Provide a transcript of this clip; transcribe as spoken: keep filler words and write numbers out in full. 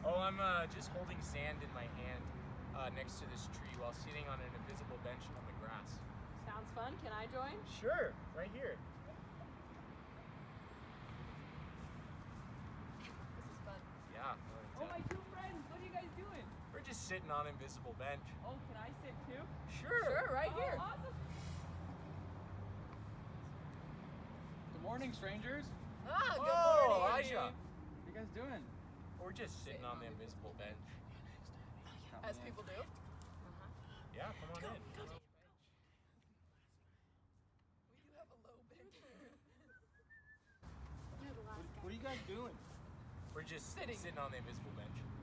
Oh, I'm uh, just holding sand in my hand uh, next to this tree while sitting on an invisible bench on the grass. Sounds fun. Can I join? Sure, right here. This is fun. Yeah. Oh, my two friends, what are you guys doing? We're just sitting on an invisible bench. Oh, can I sit too? Sure. Sure, right Oh, here. awesome. Good morning, strangers. Ah, good Oh, morning. Elijah. What are you guys doing? We're just sitting on the invisible bench. As people do. Yeah, come on in. We do have a low bench. What are you guys doing? We're just Sitting. sitting on the invisible bench.